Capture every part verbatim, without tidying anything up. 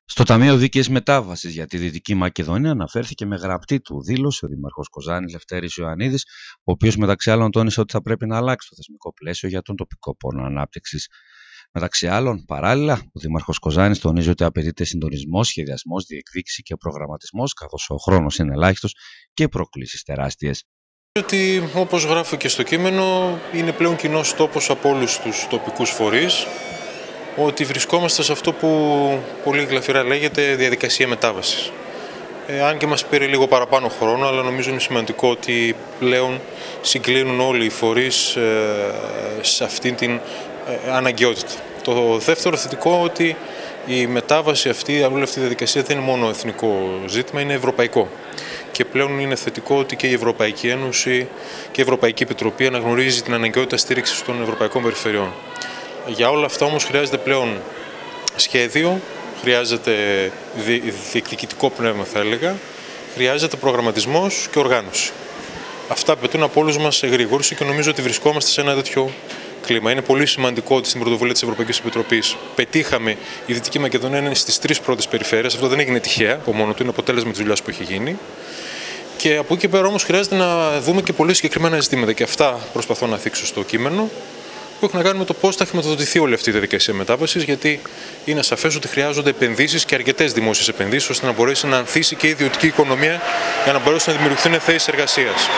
Στο Ταμείο Δίκαιης Μετάβασης για τη Δυτική Μακεδονία αναφέρθηκε με γραπτή του δήλωση ο Δήμαρχος Κοζάνης Λευτέρης Ιωαννίδης, ο οποίος μεταξύ άλλων τόνισε ότι θα πρέπει να αλλάξει το θεσμικό πλαίσιο για τον τοπικό πόνο ανάπτυξης. Μεταξύ άλλων, παράλληλα, ο Δήμαρχος Κοζάνης τονίζει ότι απαιτείται συντονισμός, σχεδιασμός, διεκδίκηση και προγραμματισμός, καθώς ο χρόνος είναι ελάχιστος και οι προκλήσεις τεράστιες. Ότι, όπως γράφει και στο κείμενο, είναι πλέον κοινός τόπος από όλους τους τοπικούς φορείς, ότι βρισκόμαστε σε αυτό που πολύ γλαφυρά λέγεται διαδικασία μετάβασης. Ε, αν και μας πήρε λίγο παραπάνω χρόνο, αλλά νομίζω είναι σημαντικό ότι πλέον συγκλίνουν όλοι οι φορείς ε, σε αυτήν την ε, αναγκαιότητα. Το δεύτερο θετικό ότι η μετάβαση αυτή, όλη αυτή η διαδικασία δεν είναι μόνο εθνικό ζήτημα, είναι ευρωπαϊκό. Και πλέον είναι θετικό ότι και η Ευρωπαϊκή Ένωση και η Ευρωπαϊκή Επιτροπή αναγνωρίζει την αναγκαιότητα στήριξης των ευρωπαϊκών περιφερειών. Για όλα αυτά όμως χρειάζεται πλέον σχέδιο, χρειάζεται διεκδικητικό πνεύμα θα έλεγα, χρειάζεται προγραμματισμός και οργάνωση. Αυτά απαιτούν από όλους μας εγρήγορση και νομίζω ότι βρισκόμαστε σε ένα τέτοιο κλίμα. Είναι πολύ σημαντικό ότι στην πρωτοβουλία της Ευρωπαϊκής Επιτροπής πετύχαμε η Δυτική Μακεδονία να είναι στις τρεις πρώτες περιφέρειες. Αυτό δεν έγινε τυχαία από μόνο του, είναι αποτέλεσμα της δουλειάς που έχει γίνει. Και από εκεί και πέρα όμως χρειάζεται να δούμε και πολύ συγκεκριμένα ζητήματα και αυτά προσπαθώ να θίξω στο κείμενο, που έχουν να κάνουν με το πώς θα χρηματοδοτηθεί όλη αυτή η διαδικασία μετάβασης, γιατί είναι σαφές ότι χρειάζονται επενδύσεις και αρκετές δημόσιες επενδύσεις, ώστε να μπορέσει να ανθίσει και η ιδιωτική οικονομία για να μπορέσουν να δημιουργηθούν θέσεις εργασίας.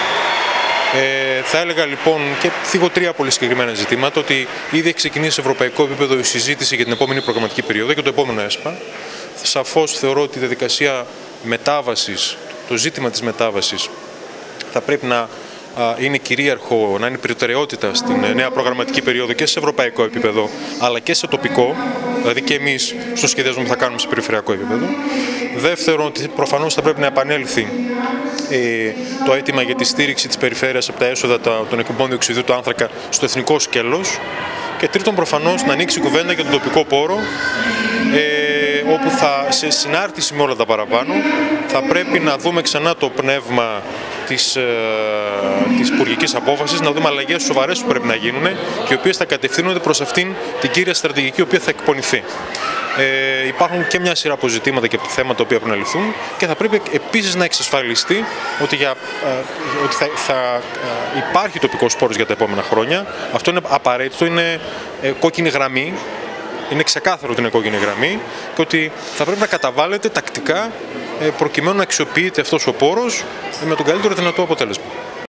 Ε, θα έλεγα λοιπόν και θίγω τρία πολύ συγκεκριμένα ζητήματα, ότι ήδη έχει ξεκινήσει σε ευρωπαϊκό επίπεδο η συζήτηση για την επόμενη προγραμματική περίοδο και το επόμενο ΕΣΠΑ. Σαφώς θεωρώ ότι η διαδικασία μετάβασης, το ζήτημα της μετάβασης θα πρέπει να είναι κυρίαρχο, να είναι προτεραιότητα στην νέα προγραμματική περίοδο και σε ευρωπαϊκό επίπεδο, αλλά και σε τοπικό, δηλαδή και εμείς στο σχεδιασμό που θα κάνουμε σε περιφερειακό επίπεδο. Δεύτερον, ότι προφανώς θα πρέπει να επανέλθει ε, το αίτημα για τη στήριξη της περιφέρειας από τα έσοδα των εκπομπών διοξειδίου του άνθρακα στο εθνικό σκέλος. Και τρίτον, προφανώς να ανοίξει κουβέντα για τον τοπικό πόρο, ε, όπου θα, σε συνάρτηση με όλα τα παραπάνω, θα πρέπει να δούμε ξανά το πνεύμα της, ε, της υπουργικής απόφασης, να δούμε αλλαγές σοβαρές που πρέπει να γίνουν και οι οποίες θα κατευθύνονται προς αυτήν την κύρια στρατηγική η οποία θα εκπονηθεί. Ε, υπάρχουν και μια σειρά αποζητήματα και θέματα τα οποία πρέπει να λυθούν και θα πρέπει επίσης να εξασφαλιστεί ότι, για, ε, ότι θα, θα ε, υπάρχει τοπικός πόρος για τα επόμενα χρόνια. Αυτό είναι απαραίτητο, είναι ε, κόκκινη γραμμή. Είναι ξεκάθαρο ότι είναι κόκκινη γραμμή και ότι θα πρέπει να καταβάλλεται τακτικά προκειμένου να αξιοποιείται αυτός ο πόρος με τον καλύτερο δυνατό αποτέλεσμα.